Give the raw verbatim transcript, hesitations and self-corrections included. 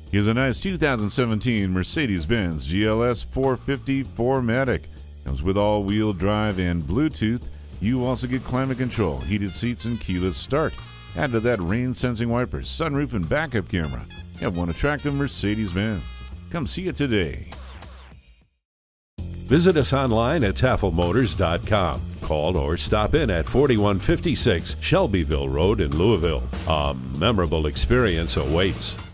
Here's a nice two thousand seventeen Mercedes-Benz G L S four fifty four matic. Comes with all-wheel drive and Bluetooth. You also get climate control, heated seats, and keyless start. Add to that rain-sensing wipers, sunroof, and backup camera. You have one attractive Mercedes-Benz. Come see it today. Visit us online at tafel motors dot com. Call or stop in at forty-one fifty-six Shelbyville Road in Louisville. A memorable experience awaits.